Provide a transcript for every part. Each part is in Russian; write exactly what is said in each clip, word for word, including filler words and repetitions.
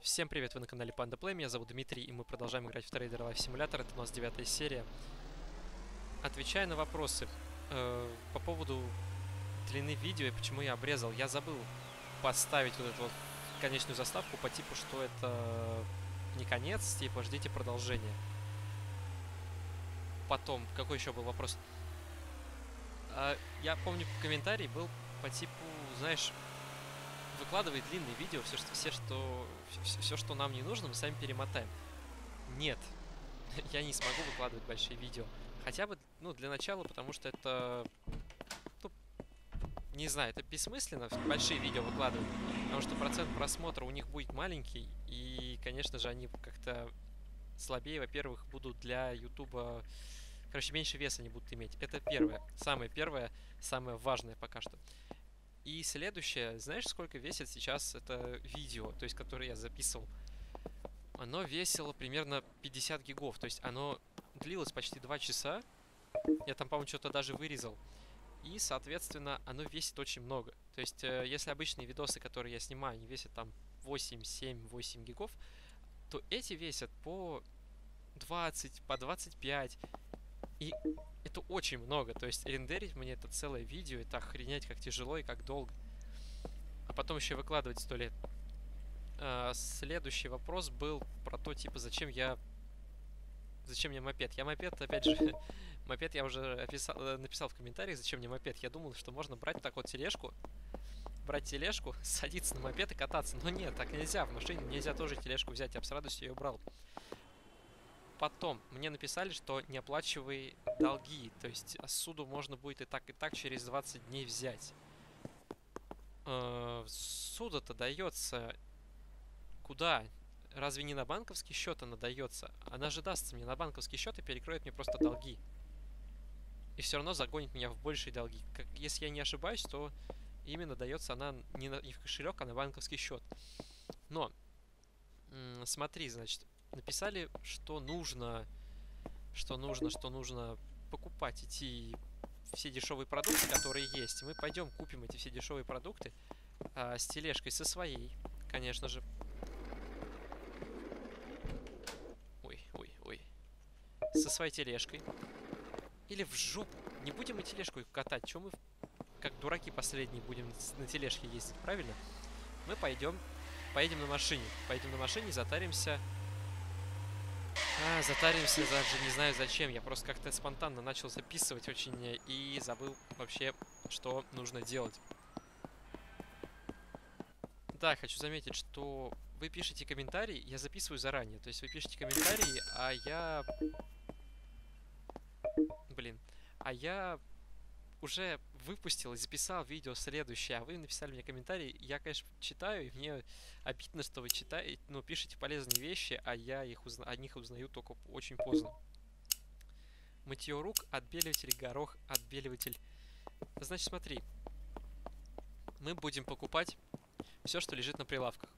Всем привет, вы на канале Panda Play, меня зовут Дмитрий, и мы продолжаем играть в Trader Life Simulator, это у нас девятая серия. Отвечая на вопросы э, по поводу длины видео и почему я обрезал, я забыл поставить вот эту вот конечную заставку по типу, что это не конец, типа ждите продолжения. Потом, какой еще был вопрос? Э, я помню, комментарий был по типу, знаешь... Выкладывай длинные видео, все, что, все, что, все, все, что нам не нужно, мы сами перемотаем. Нет, я не смогу выкладывать большие видео. Хотя бы, ну, для начала, потому что это, ну, не знаю, это бессмысленно большие видео выкладывать. Потому что процент просмотра у них будет маленький. И, конечно же, они как-то слабее, во-первых, будут для Ютуба... Короче, меньше веса они будут иметь. Это первое. Самое первое, самое важное пока что. И следующее, знаешь, сколько весит сейчас это видео, то есть, которое я записывал? Оно весило примерно пятьдесят гигов, то есть оно длилось почти два часа. Я там, по-моему, что-то даже вырезал. И, соответственно, оно весит очень много. То есть, э, если обычные видосы, которые я снимаю, они весят там восемь, семь, восемь гигов, то эти весят по двадцать, по двадцать пять. И это очень много, то есть рендерить мне это целое видео, это охренеть как тяжело и как долго. А потом еще выкладывать сто лет. А, следующий вопрос был про то, типа, зачем я... Зачем мне мопед? Я мопед, опять же, мопед я уже описал, написал в комментариях, зачем мне мопед. Я думал, что можно брать так вот тележку, брать тележку, садиться на мопед и кататься. Но нет, так нельзя, в машине нельзя тоже тележку взять, я бы с радостью ее брал. Потом мне написали, что не оплачивай долги, то есть суду можно будет и так, и так через двадцать дней взять. Э, суда-то дается куда? Разве не на банковский счет она дается? Она же дастся мне на банковский счет и перекроет мне просто долги. И все равно загонит меня в большие долги. Как, если я не ошибаюсь, то именно дается она не, на, не в кошелек, а на банковский счет. Но, смотри, значит... Написали, что нужно, что нужно, что нужно покупать эти все дешевые продукты, которые есть. Мы пойдем купим эти все дешевые продукты а, с тележкой, со своей, конечно же. Ой, ой, ой. Со своей тележкой. Или в жопу. Не будем мы тележку катать. Чего мы, как дураки последние, будем на тележке ездить, правильно? Мы пойдем, поедем на машине. Поедем на машине, затаримся... А, затаримся, даже не знаю зачем. Я просто как-то спонтанно начал записывать очень и забыл вообще, что нужно делать. Да, хочу заметить, что вы пишете комментарии, я записываю заранее. То есть вы пишете комментарии, а я... Блин. А я уже выпустил и записал видео следующее, а вы написали мне комментарий. Я, конечно, читаю, и мне обидно, что вы читаете, ну, пишете полезные вещи, а я их узна... о них узнаю только очень поздно. Мытье рук, отбеливатель, горох, отбеливатель. Значит, смотри. Мы будем покупать все, что лежит на прилавках.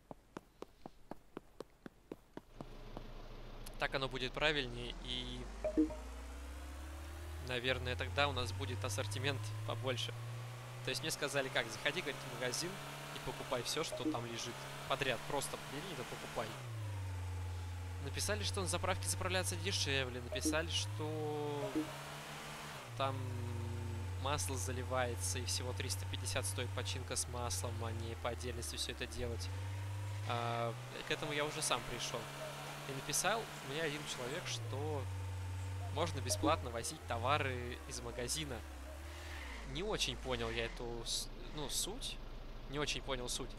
Так оно будет правильнее, и... Наверное, тогда у нас будет ассортимент побольше. То есть мне сказали, как, заходи, говорит, в магазин и покупай все, что там лежит. Подряд, просто бери да покупай. Написали, что на заправке заправляться дешевле. Написали, что там масло заливается и всего триста пятьдесят стоит починка с маслом, а не по отдельности все это делать. А, к этому я уже сам пришел. И написал мне один человек, что... можно бесплатно возить товары из магазина. Не очень понял я эту, ну, суть. Не очень понял суть.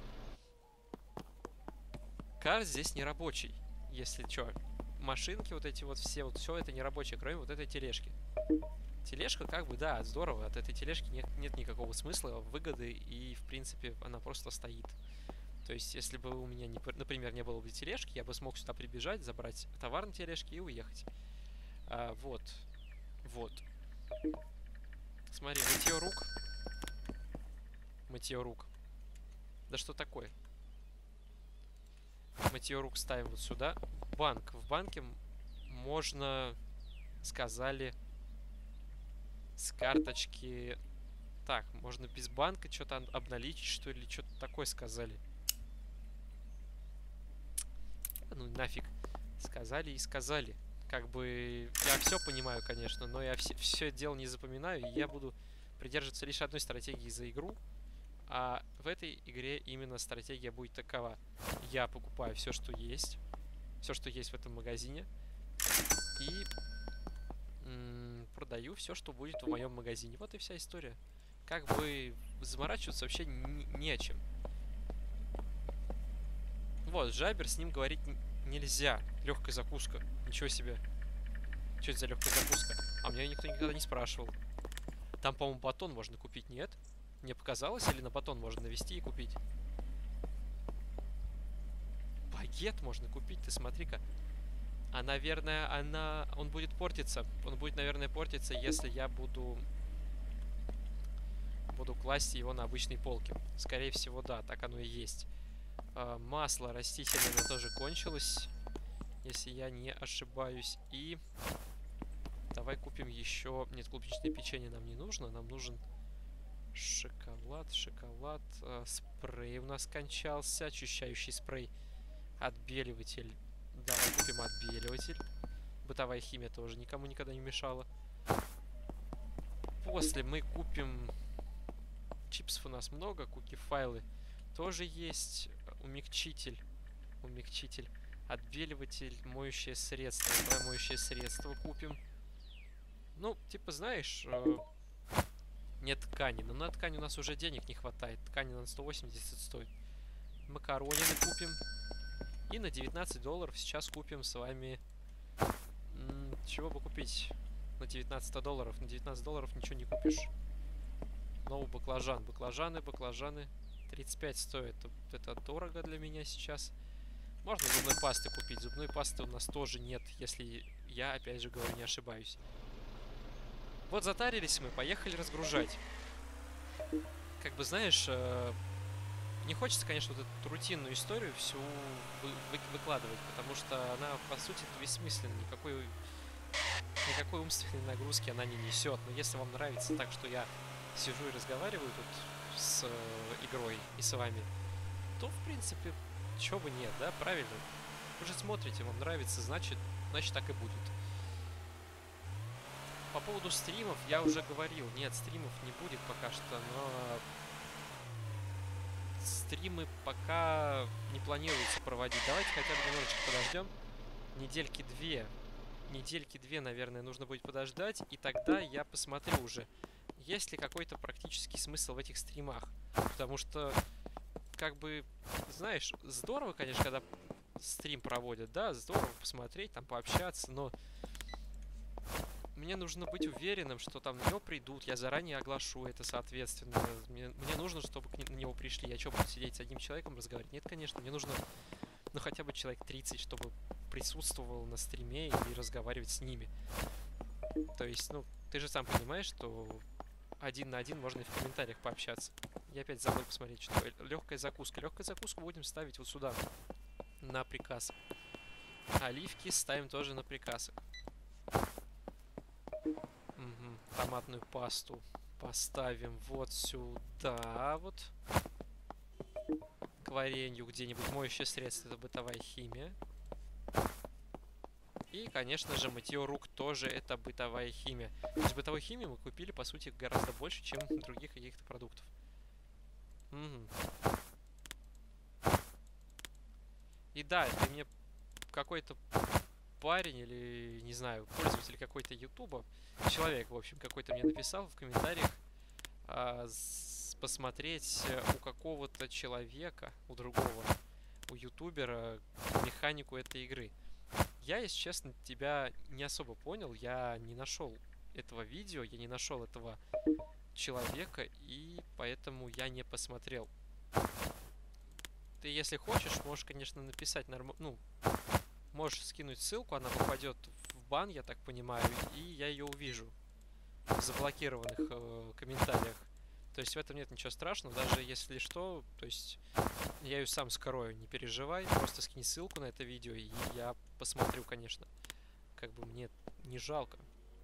Кар здесь не рабочий. Если что. Машинки вот эти вот все, вот все это не рабочее, кроме вот этой тележки. Тележка, как бы, да, здорово. От этой тележки нет, нет никакого смысла, выгоды, и, в принципе, она просто стоит. То есть, если бы у меня, не, например, не было бы тележки, я бы смог сюда прибежать, забрать товар на тележке и уехать. А, вот. Вот. Смотри, мытье рук. Мытье рук. Да что такое? Мытье рук ставим вот сюда. Банк. В банке можно, сказали, с карточки... Так, можно без банка что-то обналичить, что ли? Что-то такое сказали. нафиг. Сказали и сказали. Как бы я все понимаю, конечно, но я все, все это дело не запоминаю, и я буду придерживаться лишь одной стратегии за игру. А в этой игре именно стратегия будет такова. Я покупаю все, что есть. Все, что есть в этом магазине. И м- продаю все, что будет в моем магазине. Вот и вся история. Как бы заморачиваться вообще не, не о чем. Вот, Жабер, с ним говорить нельзя. Легкая закуска. Ничего себе. Что это за легкая закуска? А меня никто никогда не спрашивал. Там, по-моему, батон можно купить, нет? Мне показалось, или на батон можно навести и купить? Багет можно купить, ты смотри-ка. А, наверное, она... он будет портиться. Он будет, наверное, портиться, если я буду... буду класть его на обычные полки. Скорее всего, да, так оно и есть. А, масло растительное тоже кончилось, если я не ошибаюсь. И... давай купим еще... нет, клубничное печенье нам не нужно. Нам нужен шоколад, шоколад. Э, спрей у нас кончался. Очищающий спрей. Отбеливатель. Давай купим отбеливатель. Бытовая химия тоже никому никогда не мешала. После мы купим... чипсов у нас много. Куки-файлы тоже есть. Умягчитель. Умягчитель. Отбеливатель. Моющее средство. Давай моющее средство купим. Ну, типа, знаешь... Э нет ткани. Но на ткань у нас уже денег не хватает. Ткани на сто восемьдесят стоит. Макаронины купим. И на девятнадцать долларов сейчас купим с вами... М -м, чего бы купить? На девятнадцать долларов. На девятнадцать долларов ничего не купишь. Новый баклажан. Баклажаны, баклажаны. тридцать пять стоит. Это дорого для меня сейчас. Можно зубной пасты купить. Зубной пасты у нас тоже нет, если я, опять же говорю, не ошибаюсь. Вот затарились мы, поехали разгружать. Как бы, знаешь, э, не хочется, конечно, вот эту рутинную историю всю вы вы выкладывать, потому что она, по сути, бессмысленна. Никакой, никакой умственной нагрузки она не несет. Но если вам нравится так, что я сижу и разговариваю тут с э, игрой и с вами, то, в принципе, чего бы нет, да, правильно? Вы же смотрите, вам нравится, значит, значит так и будет. По поводу стримов я уже говорил. Нет, стримов не будет пока что, но стримы пока не планируется проводить. Давайте хотя бы немножечко подождем. Недельки две. Недельки две, наверное, нужно будет подождать. И тогда я посмотрю уже, есть ли какой-то практический смысл в этих стримах. Потому что, как бы, знаешь, здорово, конечно, когда стрим проводят, да, здорово посмотреть, там, пообщаться, но... мне нужно быть уверенным, что там на него придут. Я заранее оглашу это, соответственно. Мне, мне нужно, чтобы к на него пришли. Я что, буду сидеть с одним человеком разговаривать? Нет, конечно. Мне нужно, ну, хотя бы человек тридцать, чтобы присутствовал на стриме и разговаривать с ними. То есть, ну, ты же сам понимаешь, что один на один можно и в комментариях пообщаться. Я опять забыл посмотреть, что легкая закуска. Легкую закуску будем ставить вот сюда, на приказ. Оливки ставим тоже на приказ. Угу. Томатную пасту поставим вот сюда вот. К варенью где-нибудь. Моющее средство — это бытовая химия. И, конечно же, мытье рук тоже это бытовая химия. То есть бытовой химии мы купили, по сути, гораздо больше, чем других каких-то продуктов. Угу. И да, это мне какой-то парень или, не знаю, пользователь какой-то ютуба, человек, в общем, какой-то мне написал в комментариях а, с, посмотреть у какого-то человека, у другого, у ютубера механику этой игры. Я, если честно, тебя не особо понял, я не нашел этого видео, я не нашел этого человека, и поэтому я не посмотрел. Ты, если хочешь, можешь, конечно, написать норм... ну, можешь скинуть ссылку, она попадет в бан, я так понимаю, и я ее увижу в заблокированных э, комментариях. То есть в этом нет ничего страшного, даже если что, то есть я ее сам скрою, не переживай, просто скинь ссылку на это видео, и я посмотрю, конечно. Как бы мне не жалко.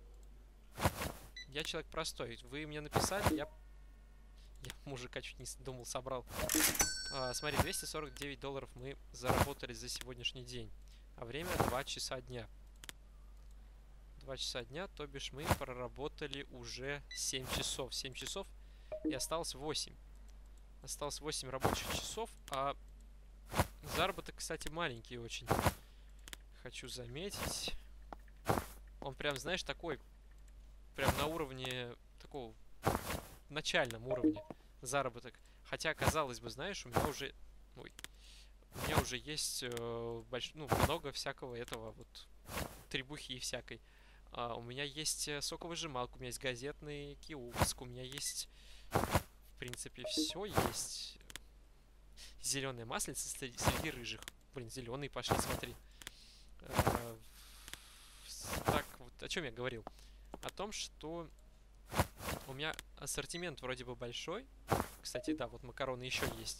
Я человек простой, вы мне написали, я... Я мужика чуть не думал, собрал. А, смотри, двести сорок девять долларов мы заработали за сегодняшний день. А время два часа дня. два часа дня, то бишь мы проработали уже семь часов. семь часов и осталось восемь. Осталось восемь рабочих часов, а заработок, кстати, маленький очень. Хочу заметить. Он прям, знаешь, такой, прям на уровне, такого, начальном уровне заработок. Хотя, казалось бы, знаешь, у меня уже, ой, у меня уже есть э, больш... ну, много всякого этого, вот, требухи и всякой. А, у меня есть соковыжималка, у меня есть газетный киоск, у меня есть, в принципе, все есть. Зеленая маслица среди, среди рыжих. Блин, зеленые пошли, смотри. А, так, вот о чем я говорил? О том, что у меня ассортимент вроде бы большой. Кстати, да, вот макароны еще есть.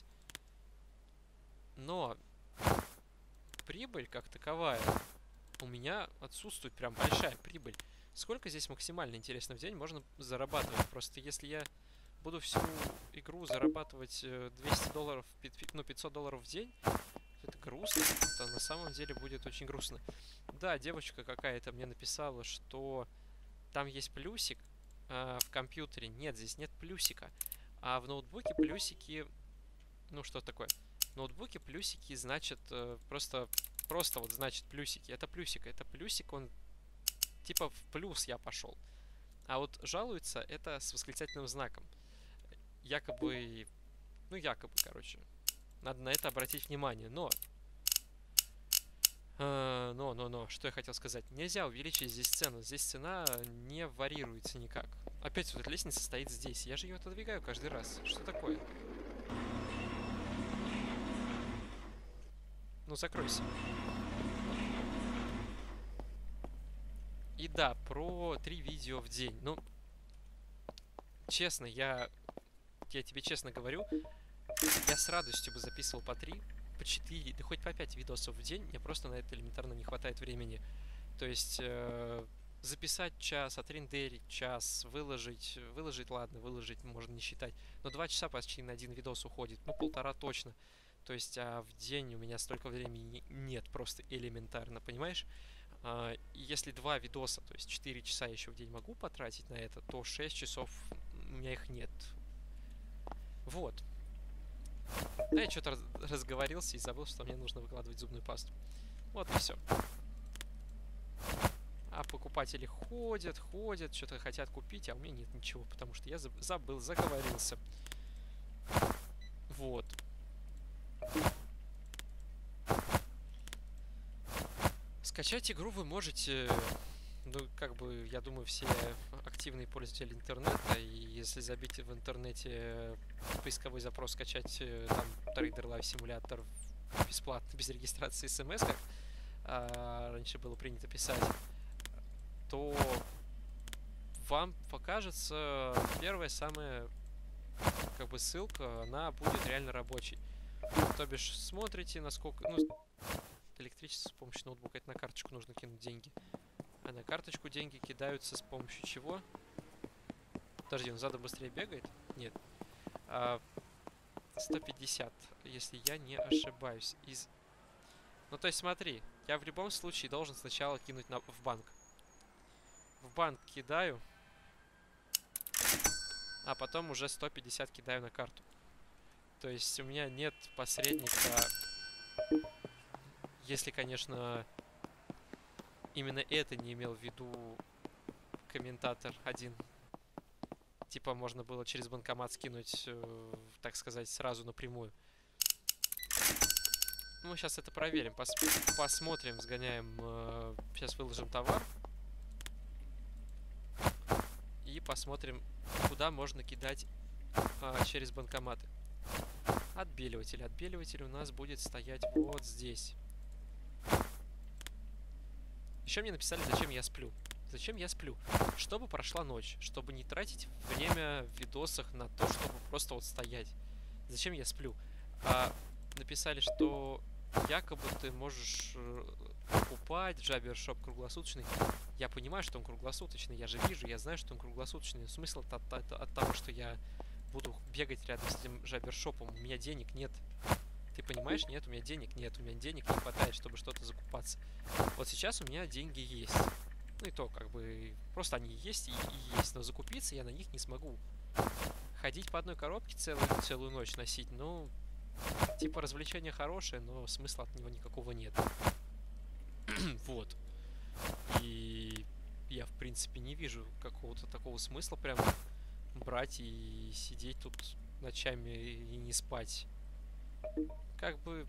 Но прибыль как таковая у меня отсутствует, прям большая прибыль. Сколько здесь максимально, интересно, в день можно зарабатывать? Просто если я буду всю игру зарабатывать двести долларов, ну, пятьсот долларов в день, это грустно, это на самом деле будет очень грустно. Да, девочка какая-то мне написала, что там есть плюсик а в компьютере. Нет, здесь нет плюсика. А в ноутбуке плюсики... Ну, что такое? В ноутбуке плюсики значит просто... Просто вот значит плюсики. Это плюсик. Это плюсик, он типа в плюс я пошел. А вот жалуется это с восклицательным знаком. Якобы... Ну, якобы, короче. Надо на это обратить внимание. Но... Uh, но, но, но, что я хотел сказать. Нельзя увеличить здесь цену. Здесь цена не варьируется никак. Опять вот эта лестница стоит здесь. Я же ее отодвигаю каждый раз. Что такое? Ну, закройся. И да, про три видео в день. Ну, честно, я... Я тебе честно говорю, я с радостью бы записывал по три, по четыре, да хоть по пять видосов в день. Мне просто на это элементарно не хватает времени. То есть э, записать час, отрендерить час, выложить, выложить, ладно, выложить можно не считать, но два часа почти на один видос уходит, ну полтора точно. То есть а в день у меня столько времени нет, просто элементарно, понимаешь? А, и если два видоса, то есть четыре часа еще в день могу потратить на это, то шесть часов у меня их нет. Вот. Да, я что-то раз разговорился и забыл, что мне нужно выкладывать зубную пасту. Вот и все. А покупатели ходят, ходят, что-то хотят купить, а у меня нет ничего, потому что я забыл, заговорился. Вот. Скачать игру вы можете, ну, как бы, я думаю, все активные пользователи интернета, и если забить в интернете поисковой запрос скачать там Trader Life Simulator бесплатно, без регистрации смс, как а, раньше было принято писать, то вам покажется первая самая, как бы, ссылка, она будет реально рабочей. То бишь, смотрите, насколько... Ну, электричество с помощью ноутбука, это на карточку нужно кинуть деньги. А на карточку деньги кидаются с помощью чего? Подожди, он задом быстрее бегает? Нет. А, сто пятьдесят, если я не ошибаюсь. Из... Ну, то есть, смотри, я в любом случае должен сначала кинуть на... в банк. В банк кидаю, а потом уже сто пятьдесят кидаю на карту. То есть у меня нет посредника, если, конечно, именно это не имел в виду комментатор один. Типа можно было через банкомат скинуть, э, так сказать, сразу напрямую. Ну, мы сейчас это проверим, пос посмотрим, сгоняем, э, сейчас выложим товар. И посмотрим, куда можно кидать а, через банкоматы. Отбеливатель. Отбеливатель у нас будет стоять вот здесь. Еще мне написали, зачем я сплю. Зачем я сплю? Чтобы прошла ночь. Чтобы не тратить время в видосах на то, чтобы просто вот стоять. Зачем я сплю? А, написали, что якобы ты можешь покупать Джабершоп круглосуточный. Я понимаю, что он круглосуточный, я же вижу, я знаю, что он круглосуточный. Смысл от, от, от того, что я буду бегать рядом с этим Джабершопом. У меня денег нет Ты понимаешь, нет, у меня денег нет, у меня денег не хватает, чтобы что-то закупаться. Вот сейчас у меня деньги есть. Ну и то, как бы, просто они есть и, и есть, но закупиться я на них не смогу. Ходить по одной коробке целую, целую ночь носить, ну, типа развлечение хорошее, но смысла от него никакого нет. Вот. И я, в принципе, не вижу какого-то такого смысла прям брать и сидеть тут ночами и не спать. Как бы,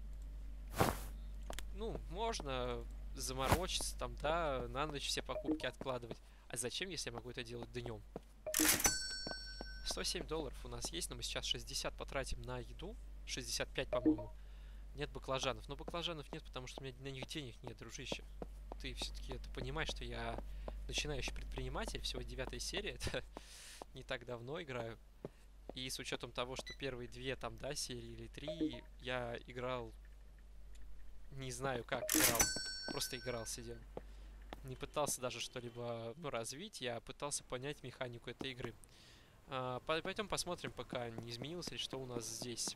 ну, можно заморочиться там, да, на ночь все покупки откладывать. А зачем, если я могу это делать днем? сто семь долларов у нас есть, но мы сейчас шестьдесят потратим на еду. шестьдесят пять, по-моему. Нет баклажанов. Но баклажанов нет, потому что у меня на них денег нет, дружище. Ты все-таки это понимаешь, что я начинающий предприниматель. Всего девятая серия. Это не так давно играю. И с учетом того, что первые две там, да, серии или три, я играл... Не знаю, как играл. Просто играл, сидел. Не пытался даже что-либо, ну, развить. Я пытался понять механику этой игры. А, пойдем посмотрим, пока не изменилось ли что у нас здесь.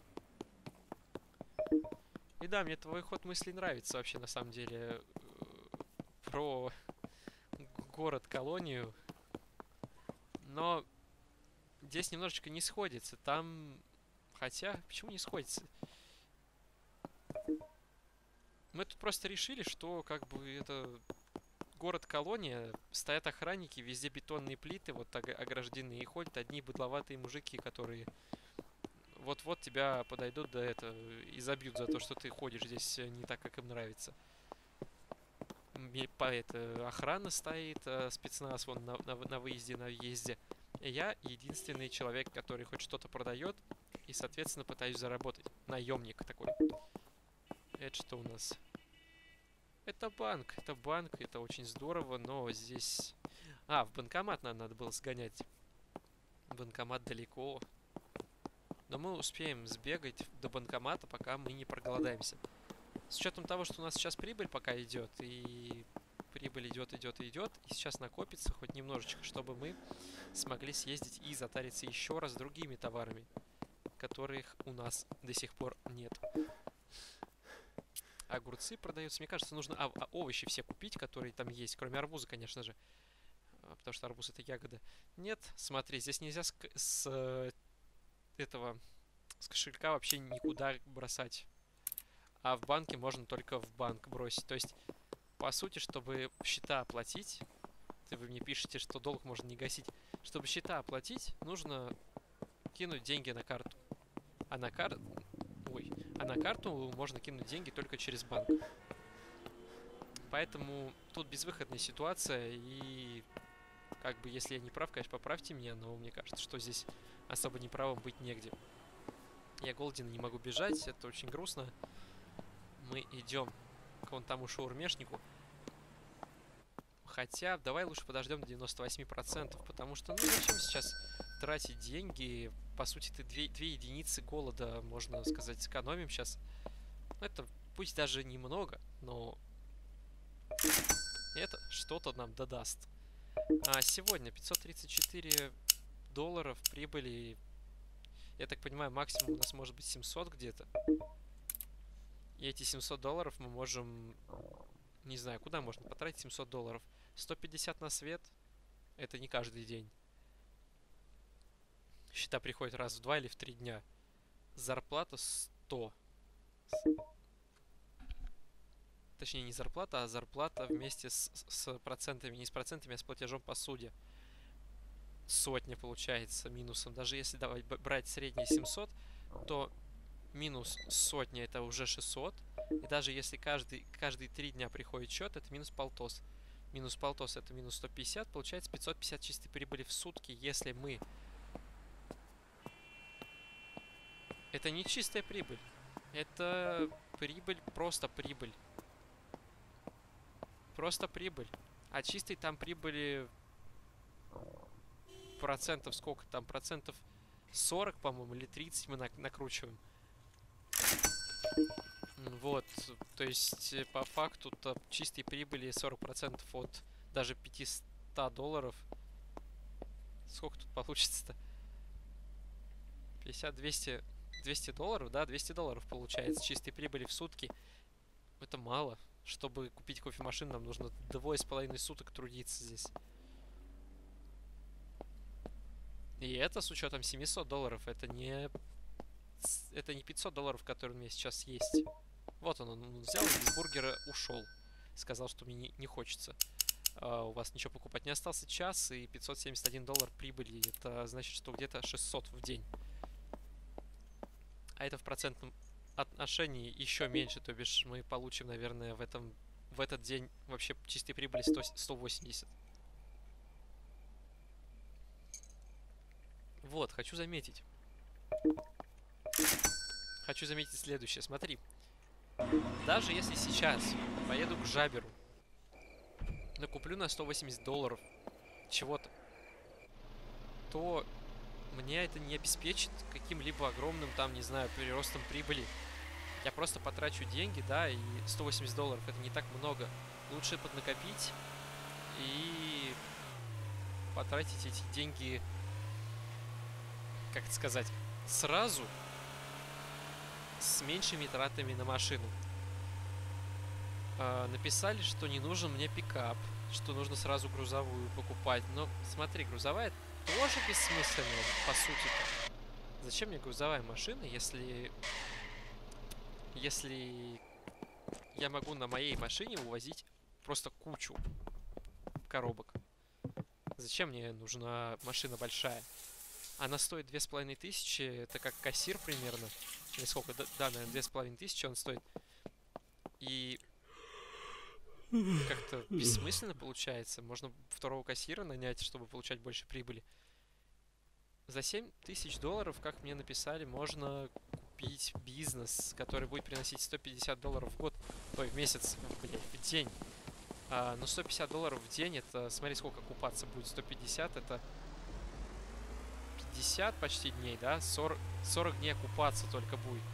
И да, мне твой ход мыслей нравится вообще, на самом деле. Про город-колонию. Но здесь немножечко не сходится. Там... Хотя, почему не сходится? Мы тут просто решили, что как бы это город-колония, стоят охранники, везде бетонные плиты вот ограждены, и ходят одни быдловатые мужики, которые вот-вот тебя подойдут до этого и забьют за то, что ты ходишь здесь не так, как им нравится. По это, охрана стоит, спецназ вон на, на, на выезде, на въезде. И я единственный человек, который хоть что-то продает, и, соответственно, пытаюсь заработать. Наемник такой. Это что у нас? Это банк, это банк, это очень здорово, но здесь... А, в банкомат надо, надо было сгонять. Банкомат далеко. Но мы успеем сбегать до банкомата, пока мы не проголодаемся. С учетом того, что у нас сейчас прибыль пока идет, и прибыль идет, идет и идет, и сейчас накопится хоть немножечко, чтобы мы смогли съездить и затариться еще раз другими товарами, которых у нас до сих пор нет. Огурцы продаются. Мне кажется, нужно а, а, овощи все купить, которые там есть. Кроме арбуза, конечно же. Потому что арбуз — это ягода. Нет, смотри, здесь нельзя с, с этого... С кошелька вообще никуда бросать. А в банке можно только в банк бросить. То есть, по сути, чтобы счета оплатить... Вы мне пишете, что долг можно не гасить. Чтобы счета оплатить, нужно кинуть деньги на карту. А на карту... Ой, а на карту можно кинуть деньги только через банк. Поэтому тут безвыходная ситуация, и как бы, если я не прав, конечно, поправьте меня, но мне кажется, что здесь особо неправым быть негде. Я голоден, не могу бежать, это очень грустно. Мы идем к вон тому шаурмешнику. Хотя, давай лучше подождем до девяноста восьми процентов, потому что, ну, зачем сейчас тратить деньги? По сути, ты две, две единицы голода, можно сказать, сэкономим сейчас. Ну, это пусть даже немного, но это что-то нам додаст. А сегодня пятьсот тридцать четыре долларов прибыли. Я так понимаю, максимум у нас может быть семьсот где-то. И эти семьсот долларов мы можем... Не знаю, куда можно потратить семьсот долларов. сто пятьдесят на свет. Это не каждый день. Счета приходят раз в два или в три дня. Зарплата сто. Точнее, не зарплата, а зарплата вместе с, с процентами. Не с процентами, а с платежом по суде. Сотня получается минусом. Даже если давать, брать средние семьсот, то минус сотня — это уже шестьсот. И даже если каждый, каждые три дня приходит счет, это минус полтос. Минус полтос — это минус сто пятьдесят. Получается пятьсот пятьдесят чистой прибыли в сутки, если мы... Это не чистая прибыль. Это прибыль, просто прибыль. Просто прибыль. А чистой там прибыли... Процентов сколько там? Процентов сорок, по-моему, или тридцать мы накручиваем. Вот, то есть по факту-то чистой прибыли сорок процентов от даже пятисот долларов. Сколько тут получится-то? пятьдесят, двести, двести долларов, да, двести долларов получается чистой прибыли в сутки. Это мало. Чтобы купить кофемашину, нам нужно двое с половиной суток трудиться здесь. И это с учетом семисот долларов. Это не... Это не пятьсот долларов, которые у меня сейчас есть. Вот он, он взял из бургера, ушел. Сказал, что мне не, не хочется. Uh, у вас ничего покупать не остался час, и пятьсот семьдесят один доллар прибыли. Это значит, что где-то шестьсот в день. А это в процентном отношении еще меньше. То бишь мы получим, наверное, в, этом, в этот день вообще чистой прибыли сто, сто восемьдесят. Вот, хочу заметить. Хочу заметить следующее. Смотри. Даже если сейчас поеду к Жаберу, накуплю на сто восемьдесят долларов чего-то, то мне это не обеспечит каким-либо огромным, там, не знаю, приростом прибыли. Я просто потрачу деньги, да, и сто восемьдесят долларов это не так много. Лучше поднакопить и потратить эти деньги, как это сказать, сразу с меньшими тратами на машину. Написали, что не нужен мне пикап, что нужно сразу грузовую покупать. Но смотри, грузовая тоже бессмысленная, по сути-то. Зачем мне грузовая машина, если... Если я могу на моей машине увозить просто кучу коробок? Зачем мне нужна машина большая? Она стоит две с половиной тысячи, это как кассир примерно. Или сколько? Да, наверное, две с половиной тысячи он стоит. И... как-то бессмысленно получается. Можно второго кассира нанять, чтобы получать больше прибыли. За семь тысяч долларов, как мне написали, можно купить бизнес, который будет приносить сто пятьдесят долларов в год. Ой, в месяц, блядь, в день. А, но сто пятьдесят долларов в день, это, смотри, сколько купаться будет. сто пятьдесят, это пятьдесят почти дней, да? сорок, сорок дней купаться только будет.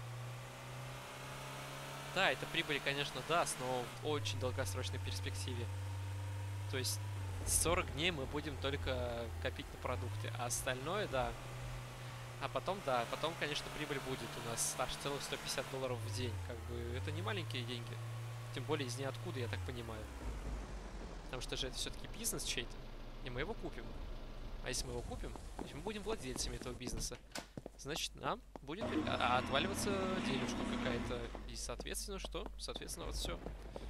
Да, это прибыль, конечно, даст, но в очень долгосрочной перспективе. То есть сорок дней мы будем только копить на продукты, а остальное, да. А потом, да, потом, конечно, прибыль будет у нас аж целых сто пятьдесят долларов в день. Как бы это не маленькие деньги. Тем более из ниоткуда, я так понимаю. Потому что же это все-таки бизнес чей-то, и мы его купим. А если мы его купим, мы будем владельцами этого бизнеса. Значит, нам будет отваливаться денежка какая-то. И, соответственно, что? Соответственно, вот все.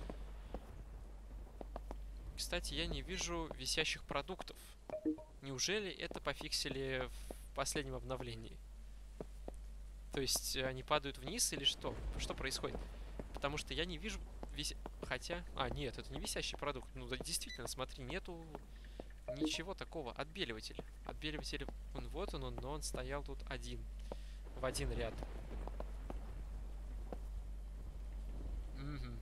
Кстати, я не вижу висящих продуктов. Неужели это пофиксили в последнем обновлении? То есть они падают вниз или что? Что происходит? Потому что я не вижу вися... Хотя... А, нет, это не висящий продукт. Ну, да, действительно, смотри, нету... Ничего такого. Отбеливатель. Отбеливатель, он вот он, он, но он стоял тут один. В один ряд. Угу.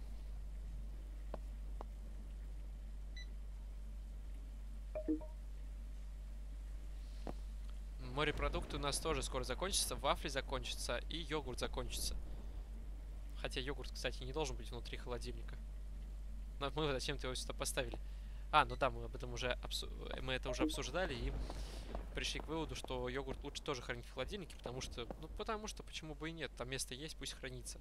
Морепродукты у нас тоже скоро закончатся. Вафли закончатся и йогурт закончится. Хотя йогурт, кстати, не должен быть внутри холодильника. Но мы зачем-то его сюда поставили. А, ну да, мы об этом уже обсу... мы это уже обсуждали и пришли к выводу, что йогурт лучше тоже хранить в холодильнике, потому что, ну потому что, почему бы и нет, там место есть, пусть хранится.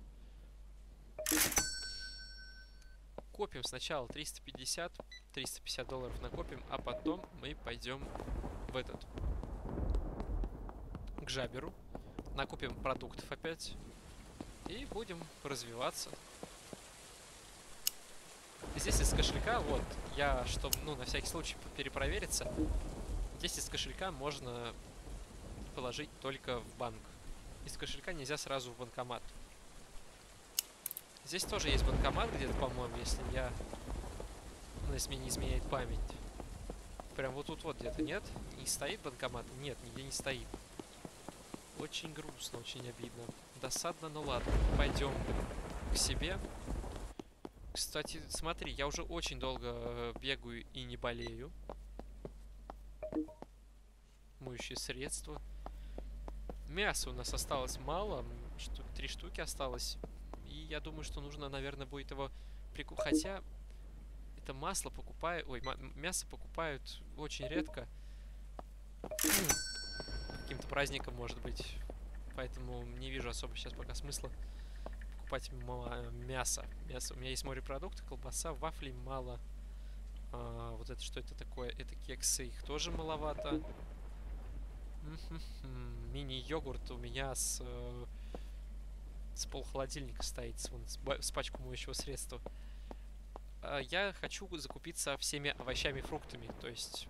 Копим сначала триста пятьдесят, триста пятьдесят долларов накопим, а потом мы пойдем в этот, к Жаберу, накупим продуктов опять и будем развиваться. Здесь из кошелька, вот, я, чтобы, ну, на всякий случай перепровериться, здесь из кошелька можно положить только в банк. Из кошелька нельзя сразу в банкомат. Здесь тоже есть банкомат где-то, по-моему, если я, ну, если мне не изменяет память. Прям вот тут вот где-то, нет? Не стоит банкомат? Нет, нигде не стоит. Очень грустно, очень обидно. Досадно, но ладно. Пойдем к себе. Кстати, смотри, я уже очень долго бегаю и не болею. Моющие средства. Мяса у нас осталось мало. Штук, три штуки осталось. И я думаю, что нужно, наверное, будет его прикупить. Хотя это масло покупаю... Ой, мясо покупают очень редко. Каким-то праздником, может быть. Поэтому не вижу особо сейчас пока смысла покупать мясо. Мясо. У меня есть морепродукты, колбаса, вафлей мало. А, вот это что это такое? Это кексы, их тоже маловато. Мини-йогурт у меня с, с полхолодильника стоит, вон, с, с пачку моющего средства. А, я хочу закупиться всеми овощами и фруктами, то есть...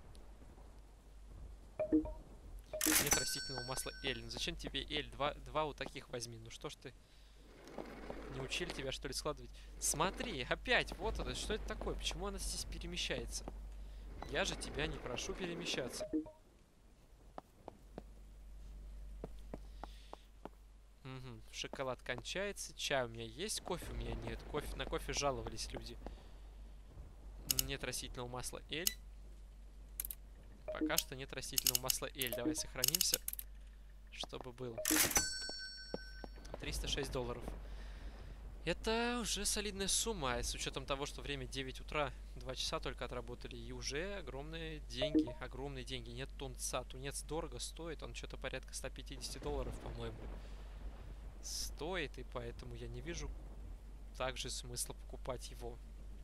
Нет растительного масла Эль. Ну зачем тебе Эль? Два, два вот таких возьми. Ну что ж ты... Не учили тебя, что ли, складывать? Смотри, опять, вот это, что это такое? Почему она здесь перемещается? Я же тебя не прошу перемещаться. Угу. Шоколад кончается, чай у меня есть, кофе у меня нет. Кофе, на кофе жаловались люди. Нет растительного масла Эль. Пока что нет растительного масла Эль. Давай сохранимся, чтобы был. триста шесть долларов. Это уже солидная сумма, с учетом того, что время девять утра, два часа только отработали, и уже огромные деньги, огромные деньги. Нет тунца, тунец дорого стоит, он что-то порядка ста пятидесяти долларов, по-моему, стоит, и поэтому я не вижу также смысла покупать его.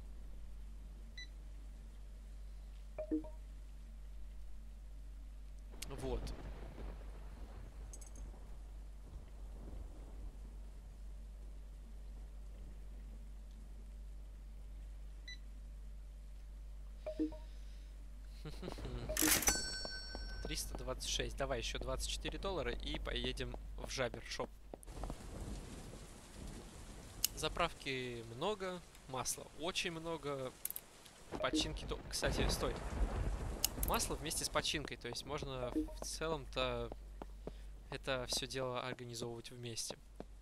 Вот. триста двадцать шесть. Давай еще двадцать четыре доллара и поедем в Жабершоп. Заправки много, масла очень много, починки то... Кстати, стой. Масло вместе с починкой, то есть можно в целом-то это все дело организовывать вместе.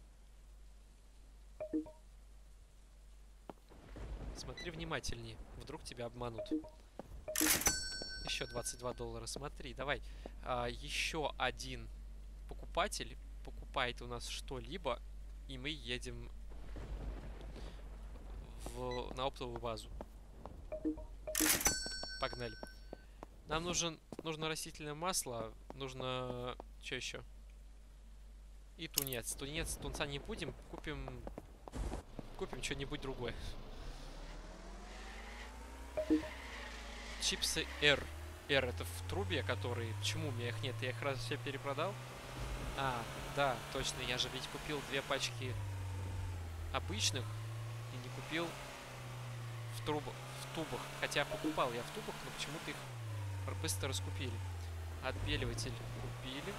Смотри внимательнее, вдруг тебя обманут. Еще двадцать два доллара, смотри, давай. А, еще один покупатель покупает у нас что-либо, и мы едем в, на оптовую базу. Погнали. Нам нужен, нужно растительное масло, нужно... Что еще? И тунец. Тунец, тунца не будем, купим... Купим что-нибудь другое. Чипсы R. R это в трубе, которые... Почему у меня их нет? Я их раз все перепродал? А, да, точно. Я же ведь купил две пачки обычных и не купил в трубах. В тубах. Хотя покупал я в тубах, но почему-то их быстро раскупили. Отбеливатель купили.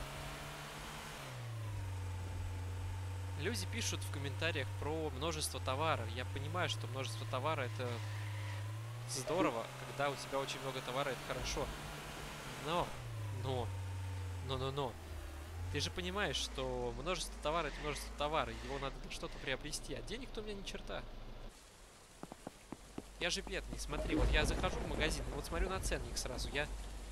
Люди пишут в комментариях про множество товара. Я понимаю, что множество товара это здорово. Когда у тебя очень много товара, это хорошо. Но, но, но, но, но. Ты же понимаешь, что множество товара это множество товара. Его надо что-то приобрести. А денег-то у меня ни черта. Я же бедный, смотри, вот я захожу в магазин, и вот смотрю на ценник сразу, я...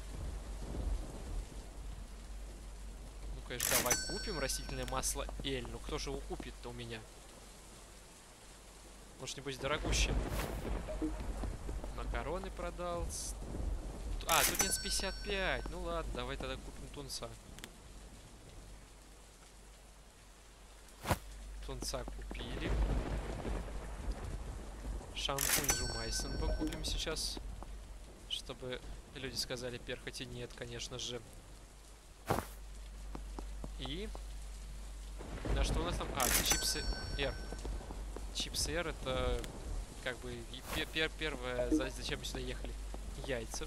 Ну, конечно, давай купим растительное масло Эль, ну кто же его купит-то у меня? Может, небось, дорогущее. Макароны продал. А, тут нет с пятьдесят пять, ну ладно, давай тогда купим тунца. Тунца купили. Шампунь Жумайсон покупим сейчас, чтобы люди сказали перхоти нет, конечно же. И на что у нас там? А, чипсы R. Чипсы R это как бы пер пер первое, зачем мы сюда ехали. Яйца.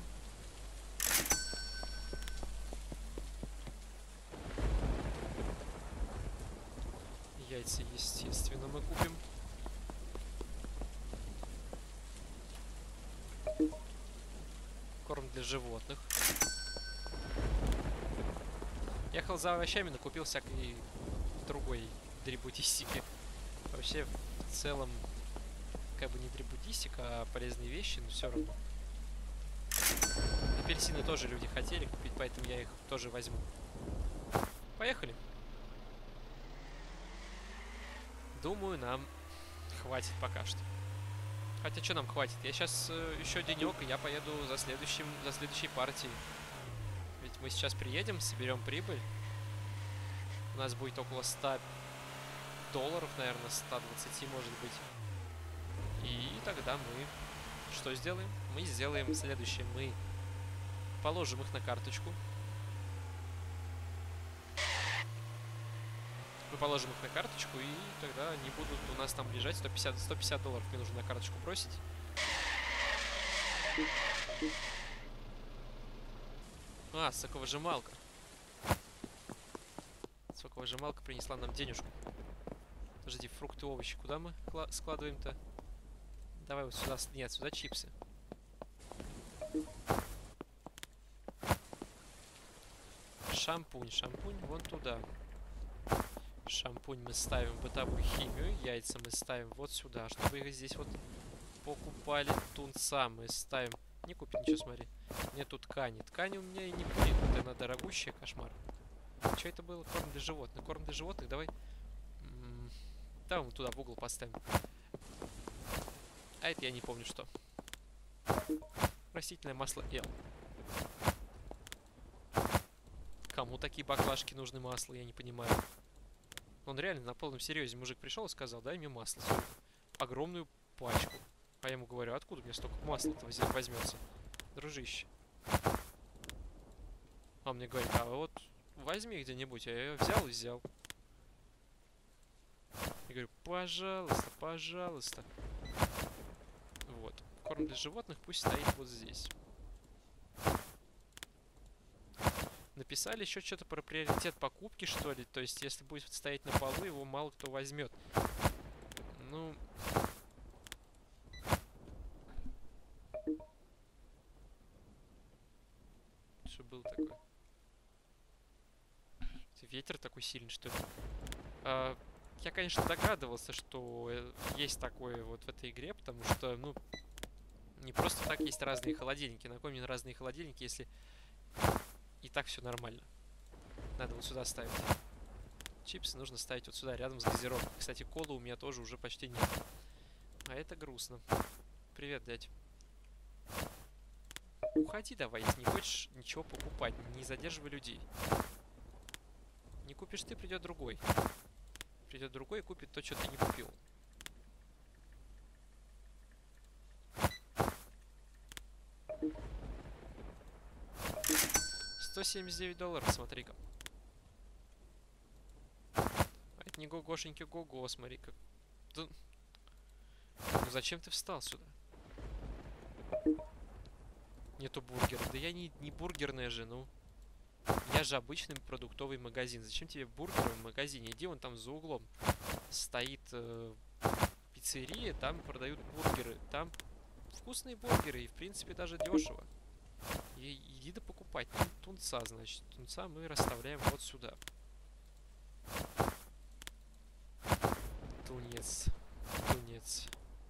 Яйца, естественно, мы купим. Корм для животных. Ехал за овощами, но купил всякой другой дребутистики. Вообще, в целом, как бы не дребутистика, а полезные вещи, но все равно. Апельсины тоже люди хотели купить, поэтому я их тоже возьму. Поехали. Думаю, нам хватит пока что. Хотя, что нам хватит? Я сейчас э, еще денек, и я поеду за следующим, за следующей партией. Ведь мы сейчас приедем, соберем прибыль. У нас будет около ста долларов, наверное, ста двадцати, может быть. И тогда мы что сделаем? Мы сделаем следующее. Мы положим их на карточку. Мы положим их на карточку, и тогда они будут у нас там лежать. сто пятьдесят, сто пятьдесят долларов мне нужно на карточку бросить. А, соковыжималка. Соковыжималка принесла нам денежку. Подожди, фрукты, овощи. Куда мы складываем-то? Давай вот сюда. Нет, сюда чипсы. Шампунь. Шампунь вон туда. Шампунь мы ставим в бытовую химию. Яйца мы ставим вот сюда. Чтобы их здесь вот покупали. Тунца мы ставим. Не купить ничего, смотри. Нету ткани. Ткани у меня и не будет. Вот она дорогущая, кошмар. Что это было? Корм для животных. Корм для животных, давай. Давай мы туда в угол поставим. А это я не помню что. Растительное масло Эл. Кому такие баклажки нужны масла, я не понимаю. Он реально на полном серьезе мужик пришел и сказал, дай мне масло. Огромную пачку. А я ему говорю, откуда мне столько масла-то возьмется? Дружище. А он мне говорит, а вот возьми где-нибудь. А я ее взял и взял. Я говорю, пожалуйста, пожалуйста. Вот. Корм для животных пусть стоит вот здесь. Написали еще что-то про приоритет покупки, что ли. То есть, если будет стоять на полу, его мало кто возьмет. Ну... Что было такое? Ветер такой сильный, что ли? А, я, конечно, догадывался, что есть такое вот в этой игре, потому что, ну... Не просто так есть разные холодильники. На кой мне разные холодильники, если... И так все нормально. Надо вот сюда ставить. Чипсы нужно ставить вот сюда, рядом с газировкой. Кстати, колы у меня тоже уже почти нет. А это грустно. Привет, дядь. Уходи давай, если не хочешь ничего покупать. Не задерживай людей. Не купишь ты, придет другой. Придет другой и купит то, что ты не купил. сто семьдесят девять долларов, смотри-ка. А это не гогошеньки го-го, смотри-ка. Да... Ну зачем ты встал сюда? Нету бургера. Да я не, не бургерная же, ну. Я же обычный продуктовый магазин. Зачем тебе бургеры в магазине? Иди вон там за углом. Стоит э, пиццерия, там продают бургеры. Там вкусные бургеры и, в принципе, даже дешево. И иди да покупать. Тунца, значит. Тунца мы расставляем вот сюда. Тунец. Тунец.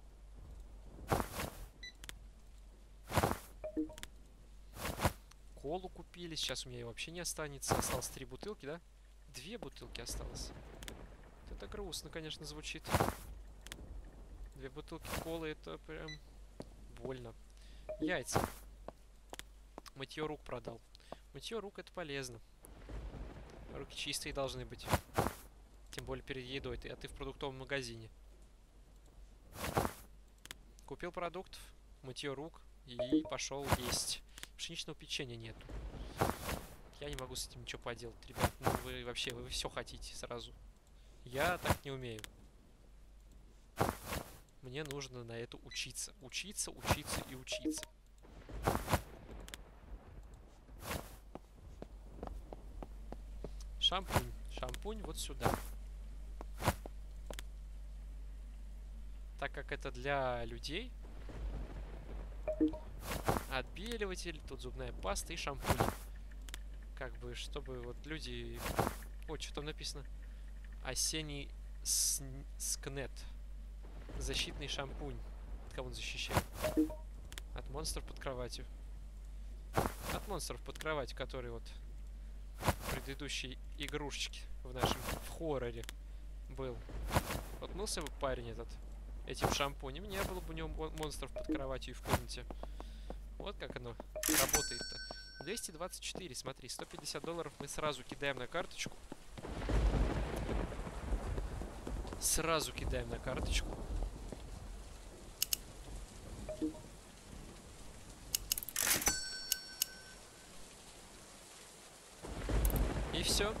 Колу купили. Сейчас у меня ее вообще не останется. Осталось три бутылки, да? Две бутылки осталось. Это грустно, конечно, звучит. Две бутылки колы, это прям больно. Яйца. Мытье рук продал. Мытье рук это полезно. Руки чистые должны быть. Тем более перед едой. Ты, а ты в продуктовом магазине. Купил продуктов, мытье рук и пошел есть. Пшеничного печенья нету. Я не могу с этим ничего поделать, ребят. Ну вы вообще, вы все хотите сразу. Я так не умею. Мне нужно на это учиться. Учиться, учиться и учиться. Шампунь. Шампунь вот сюда. Так как это для людей, отбеливатель, тут зубная паста и шампунь. Как бы, чтобы вот люди... О, что там написано? Осенний скнет. Защитный шампунь. От кого он защищает? От монстров под кроватью. От монстров под кроватью, которые вот в предыдущей игрушечке в нашем в хорроре был. Вот мылся бы парень этот этим шампунем, не было бы у него монстров под кроватью и в комнате. Вот как оно работает-то. двести двадцать четыре, смотри, сто пятьдесят долларов мы сразу кидаем на карточку. Сразу кидаем на карточку. И все.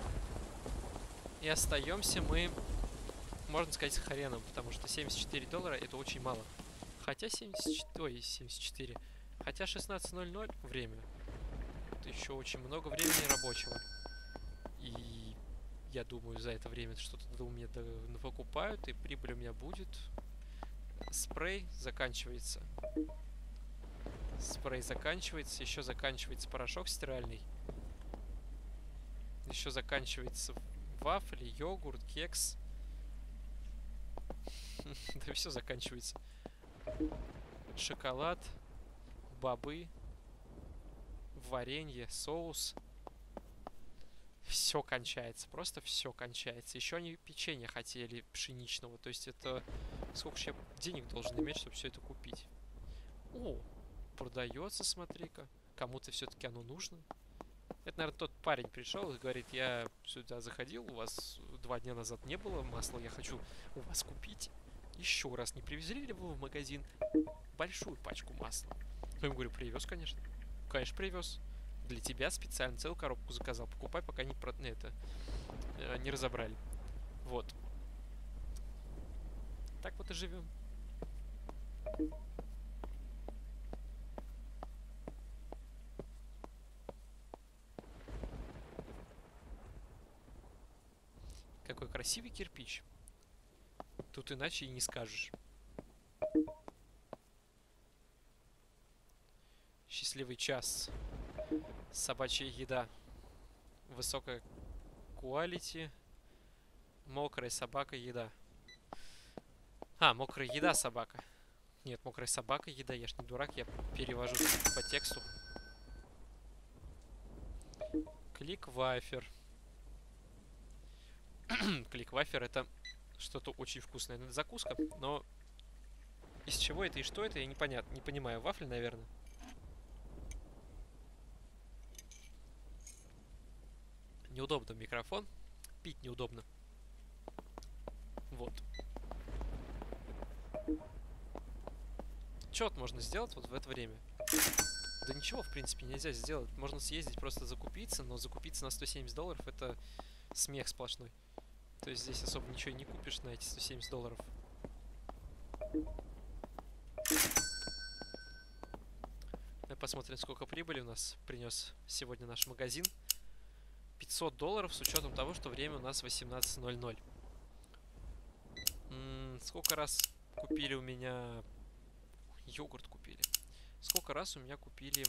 И остаемся мы, можно сказать, с хреном, потому что семьдесят четыре доллара это очень мало. Хотя семьдесят четыре, ой, семьдесят четыре. Хотя шестнадцать ноль ноль время. Это еще очень много времени рабочего. И я думаю, за это время что-то у меня покупают, и прибыль у меня будет. Спрей заканчивается. Спрей заканчивается. Еще заканчивается порошок стиральный. Еще заканчивается вафли, йогурт, кекс. Да все заканчивается. Шоколад, бобы, варенье, соус. Все кончается. Просто все кончается. Еще они печенье хотели пшеничного. То есть это... Сколько же я денег должен иметь, чтобы все это купить? О, продается, смотри-ка. Кому-то все-таки оно нужно. Это, наверное, тот парень пришел и говорит, я сюда заходил, у вас два дня назад не было масла, я хочу у вас купить. Еще раз, не привезли ли вы в магазин большую пачку масла? Я ему говорю, привез, конечно. Конечно, привез. Для тебя специально целую коробку заказал. Покупай, пока не, про... это, не разобрали. Вот. Так вот и живем. Какой красивый кирпич. Тут иначе и не скажешь. Счастливый час. Собачья еда. Высокая quality. Мокрая собака еда. А, мокрая еда собака. Нет, мокрая собака еда. Я ж не дурак, я перевожу по тексту. Кликвафер. Кликвафер это что-то очень вкусное. Это закуска, но из чего это и что это, я не понятно, не понимаю. Вафли, наверное. Неудобно микрофон. Пить неудобно. Вот. Что вот можно сделать вот в это время? Да ничего, в принципе, нельзя сделать. Можно съездить, просто закупиться, но закупиться на сто семьдесят долларов это смех сплошной. То есть здесь особо ничего не купишь на эти сто семьдесят долларов. Давай посмотрим, сколько прибыли у нас принес сегодня наш магазин. пятьсот долларов с учетом того, что время у нас восемнадцать ноль ноль. М-м, сколько раз купили у меня... Йогурт купили. Сколько раз у меня купили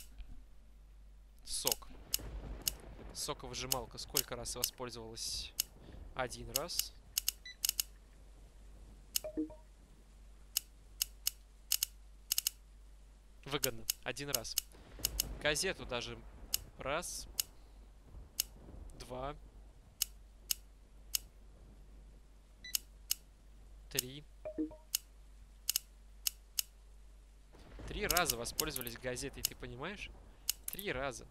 сок. Соковыжималка. Сколько раз воспользовалась? Один раз. Выгодно. Один раз. Газету даже раз. Два. Три. Три раза воспользовались газетой, ты понимаешь? Три раза.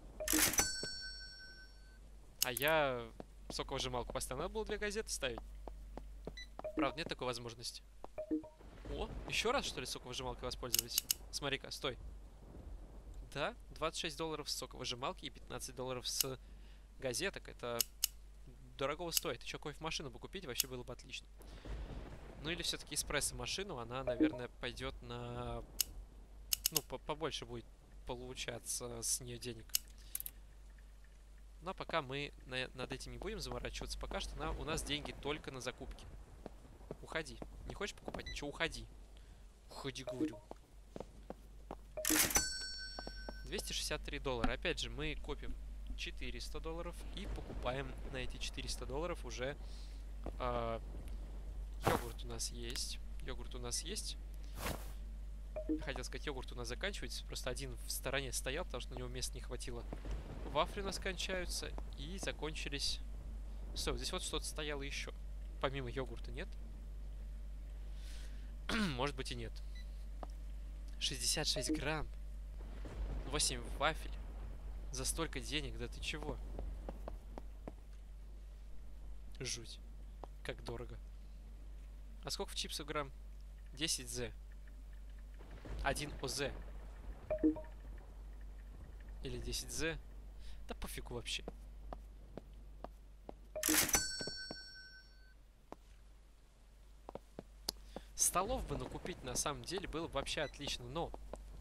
А я соковыжималку поставил. Надо было две газеты ставить. Правда, нет такой возможности. О, еще раз, что ли, соковыжималкой воспользовались? Смотри-ка, стой. Да, двадцать шесть долларов с соковыжималки и пятнадцать долларов с газеток. Это дорогого стоит. Еще кофемашину бы купить, вообще было бы отлично. Ну или все-таки эспрессо-машину. Она, наверное, пойдет на... Ну, побольше будет получаться с нее денег. Но пока мы на, над этим не будем заморачиваться. Пока что на, у нас деньги только на закупки. Уходи. Не хочешь покупать ничего? Уходи. Уходи, говорю. двести шестьдесят три доллара. Опять же, мы копим четыреста долларов и покупаем на эти четыреста долларов уже... Э, йогурт у нас есть. Йогурт у нас есть. Хотел сказать, йогурт у нас заканчивается. Просто один в стороне стоял, потому что на него места не хватило. Вафли у нас кончаются. И закончились... Стой, здесь вот что-то стояло еще. Помимо йогурта, нет? Может быть и нет. шестьдесят шесть грамм. восемь вафель. За столько денег, да ты чего? Жуть. Как дорого. А сколько в чипсах грамм? десять зэ. один ОЗ. Или десять зэ. Да пофигу вообще. Столов бы накупить на самом деле было бы вообще отлично, но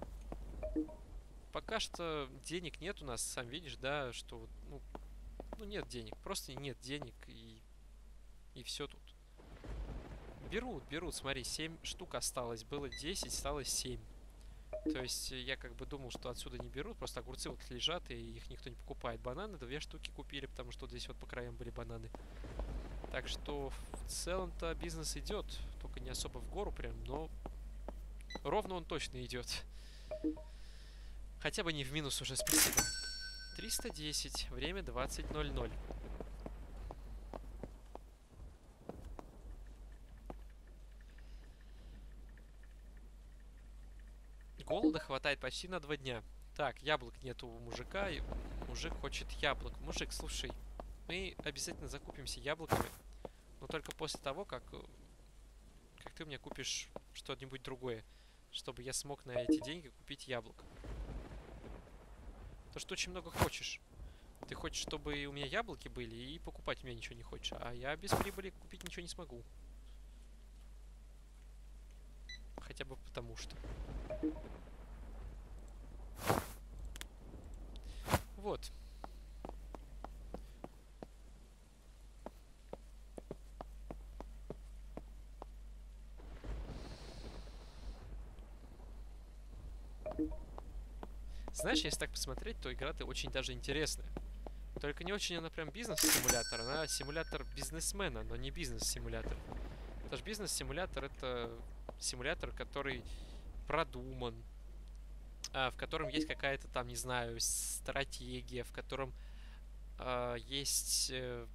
пока что денег нет у нас, сам видишь, да, что ну, ну нет денег, просто нет денег и, и все тут. Берут, берут, смотри, семь штук осталось, было десять, стало семь. То есть я как бы думал, что отсюда не берут, просто огурцы вот лежат, и их никто не покупает. Бананы две штуки купили, потому что вот здесь вот по краям были бананы. Так что в целом-то бизнес идет, только не особо в гору прям, но ровно он точно идет. Хотя бы не в минус уже, спасибо. триста десять, время двадцать ноль ноль. Голода хватает почти на два дня. Так, яблок нету у мужика, и мужик хочет яблок. Мужик, слушай, мы обязательно закупимся яблоками, но только после того, как, как ты мне купишь что-нибудь другое, чтобы я смог на эти деньги купить яблок. То, что очень много хочешь. Ты хочешь, чтобы у меня яблоки были, и покупать у меня ничего не хочешь. А я без прибыли купить ничего не смогу. Хотя бы потому что. Вот. Знаешь, если так посмотреть, то игра-то очень даже интересная. Только не очень она прям бизнес-симулятор, она симулятор бизнесмена, но не бизнес-симулятор. Это же бизнес-симулятор, это симулятор, который продуман, а, в котором есть какая-то там, не знаю, стратегия, в котором а, есть э,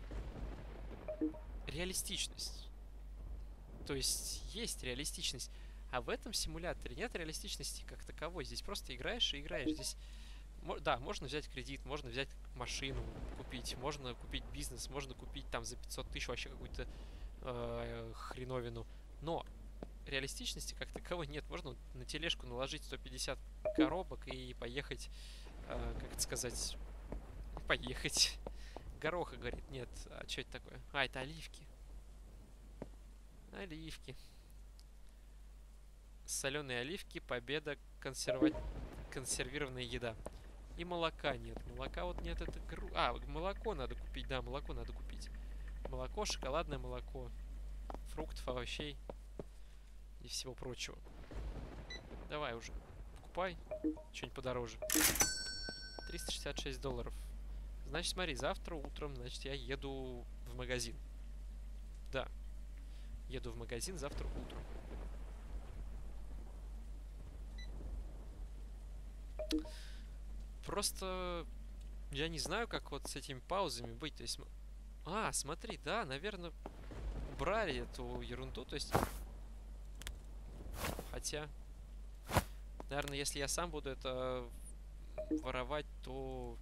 реалистичность. То есть есть реалистичность. А в этом симуляторе нет реалистичности как таковой. Здесь просто играешь и играешь. Здесь, да, можно взять кредит, можно взять машину купить, можно купить бизнес, можно купить там за пятьсот тысяч вообще какую-то э, хреновину. Но реалистичности как таковой нет. Можно на тележку наложить сто пятьдесят коробок и поехать, э, как это сказать, поехать. Гороха, говорит, нет. А что это такое? А, это оливки. Оливки. Соленые оливки, победа, консерва... консервированная еда. И молока нет. Молока вот нет, это гру... А, молоко надо купить, да, молоко надо купить. Молоко, шоколадное молоко. Фруктов, овощей. И всего прочего. Давай уже. Покупай. Что-нибудь подороже. триста шестьдесят шесть долларов. Значит, смотри, завтра утром, значит, я еду в магазин. Да. Еду в магазин завтра утром. Просто я не знаю, как вот с этими паузами быть. То есть... А, смотри, да, наверное, убрали эту ерунду. То есть... Хотя... Наверное, если я сам буду это воровать, то...